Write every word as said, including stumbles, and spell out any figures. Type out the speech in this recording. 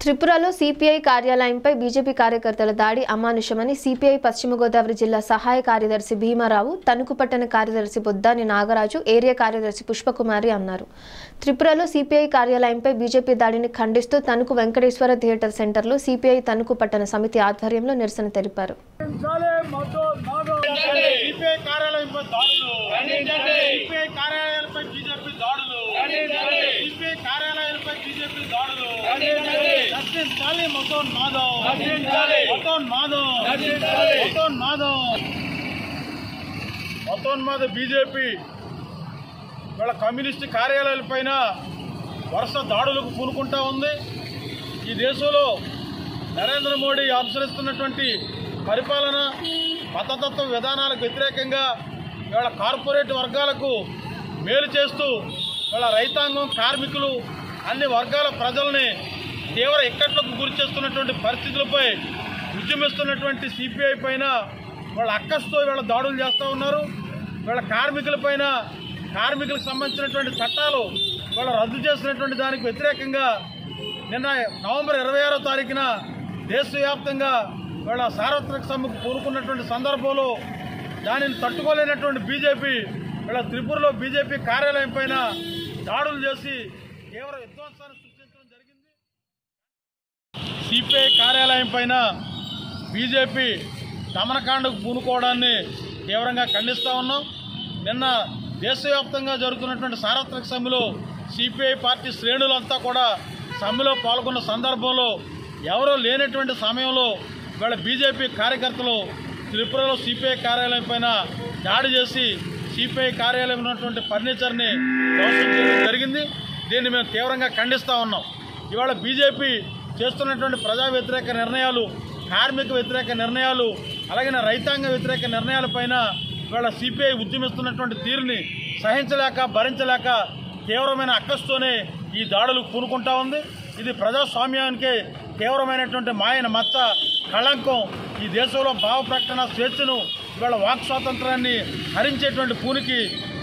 త్రిపురలో CPI కార్యాలయంపై BJP కార్యకర్తల దాడి అమానుషమని సిపిఐ పశ్చిమ గోదావరి జిల్లా సహాయ కార్యదర్శి భీమారావు, తణుకు పట్టణ కార్యదర్శి బొద్దాని నాగరాజు, ఏరియా కార్యదర్శి పుష్పకుమారి అన్నారు. త్రిపురలో సిపిఐ కార్యాలయంపై బీజేపీ దాడిని ఖండిస్తూ తణుకు వెంకటేశ్వర థియేటర్ సెంటర్లో సిపిఐ తణుకు పట్టణ సమితి ఆధ్వర్యంలో నిరసన తెలిపారు. బీజేపీ వాళ్ళ కమ్యూనిస్టు కార్యాలయాలపైన వరుస దాడులకు పూనుకుంటా ఉంది. ఈ దేశంలో నరేంద్ర మోడీ అనుసరిస్తున్నటువంటి పరిపాలన మతతత్వ విధానాలకు వ్యతిరేకంగా ఇవాళ కార్పొరేట్ వర్గాలకు మేలు చేస్తూ వాళ్ళ రైతాంగం, కార్మికులు, అన్ని వర్గాల ప్రజల్ని తీవ్ర ఇక్కట్లకు గురి చేస్తున్నటువంటి పరిస్థితులపై ఉద్యమిస్తున్నటువంటి సిపిఐ పైన వాళ్ళ అక్కస్తో వీళ్ళ దాడులు చేస్తూ ఉన్నారు. వీళ్ళ కార్మికుల పైన కార్మికులకు సంబంధించినటువంటి చట్టాలు వీళ్ళ రద్దు చేసినటువంటి దానికి వ్యతిరేకంగా నిన్న నవంబర్ ఇరవై ఆరో తారీఖున దేశవ్యాప్తంగా వీళ్ళ సార్వత్రిక సమ్మెకు పూనుకున్నటువంటి సందర్భంలో దానిని తట్టుకోలేనటువంటి బీజేపీ వీళ్ళ త్రిపురలో బీజేపీ కార్యాలయం పైన దాడులు చేసి తీవ్ర విధ్వంసాన్ని సృష్టించడం జరిగింది. సిపిఐ కార్యాలయం పైన బీజేపీ దమనకాండకు పూనుకోవడాన్ని తీవ్రంగా ఖండిస్తూ ఉన్నాం. నిన్న దేశవ్యాప్తంగా జరుగుతున్నటువంటి సార్వత్రిక సమ్మెలో సిపిఐ పార్టీ శ్రేణులంతా కూడా సమ్మెలో పాల్గొన్న సందర్భంలో ఎవరో లేనటువంటి సమయంలో వీళ్ళ బీజేపీ కార్యకర్తలు త్రిపురలో సిపిఐ కార్యాలయం పైన దాడి చేసి సిపిఐ కార్యాలయం ఉన్నటువంటి ఫర్నిచర్ని ధ్వంసం చేయడం జరిగింది. దీన్ని మేము తీవ్రంగా ఖండిస్తూ ఉన్నాం. ఇవాళ బీజేపీ చేస్తున్నటువంటి ప్రజా వ్యతిరేక నిర్ణయాలు, కార్మిక వ్యతిరేక నిర్ణయాలు, అలాగే రైతాంగ వ్యతిరేక నిర్ణయాలపైన ఇవాళ సిపిఐ ఉద్యమిస్తున్నటువంటి తీరుని సహించలేక, భరించలేక తీవ్రమైన అక్కస్తోనే ఈ దాడులు పూనుకుంటా ఉంది. ఇది ప్రజాస్వామ్యానికి తీవ్రమైనటువంటి మాయన మచ్చ, కళంకం. ఈ దేశంలో భావ ప్రకటన స్వేచ్ఛను, ఇవాళ వాక్ స్వాతంత్రాన్ని హరించేటువంటి పూనికి